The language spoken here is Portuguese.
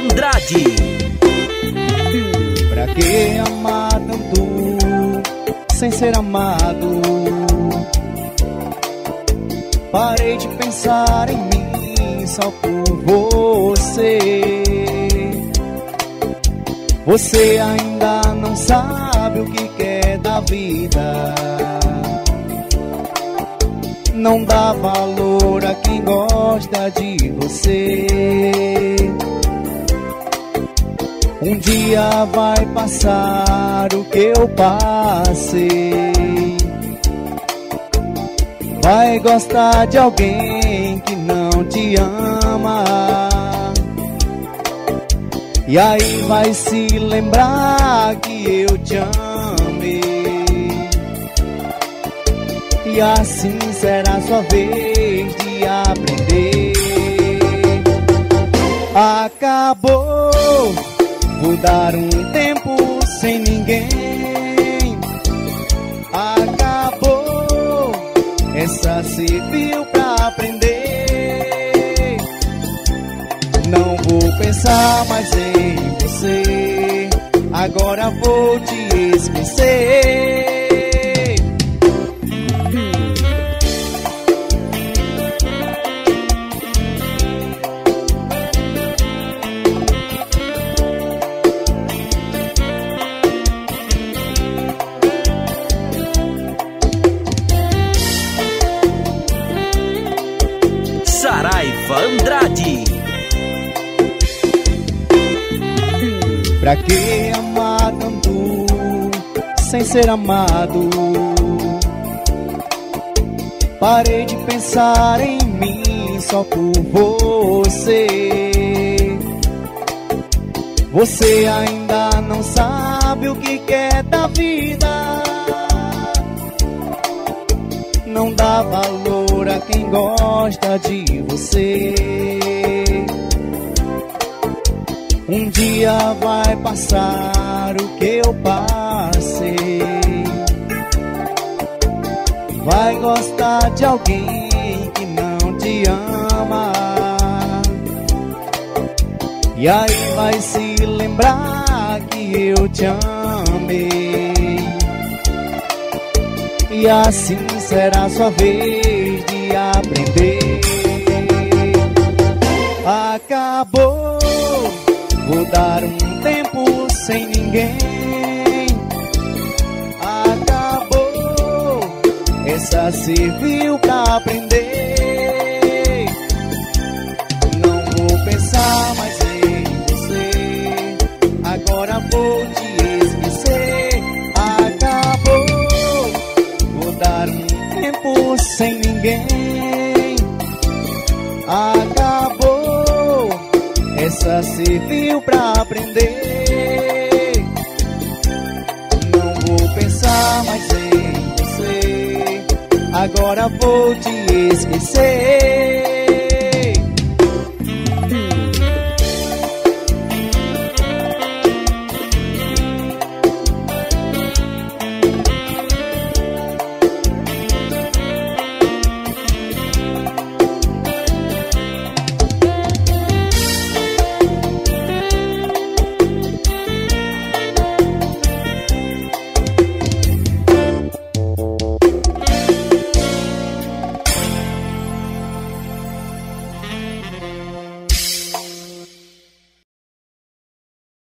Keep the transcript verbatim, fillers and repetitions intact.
Andrade. Pra que amar tanto sem ser amado? Parei de pensar em mim só por você. Você ainda não sabe o que quer da vida. Não dá valor a quem gosta de você. Um dia vai passar o que eu passei. Vai gostar de alguém que não te ama. E aí vai se lembrar que eu te amei. E assim será sua vez de aprender. Acabou, vou dar um tempo sem ninguém. Acabou, essa serviu pra aprender. Não vou pensar mais em você, agora vou te esquecer. Saraiva Andrade. Pra que amar tanto sem ser amado? Parei de pensar em mim só por você. Você ainda não sabe o que quer da vida. Não dá valor a quem gosta de você. Um dia vai passar o que eu passei. Vai gostar de alguém que não te ama. E aí vai se lembrar que eu te amei. E assim será sua vez de aprender. Acabou, vou dar um tempo sem ninguém. Acabou, essa serviu pra aprender. Não vou pensar mais em você, agora vou te esquecer. Acabou, vou dar um tempo sem ninguém. Acabou, essa serviu pra aprender. Não vou pensar mais em você, agora vou te esquecer.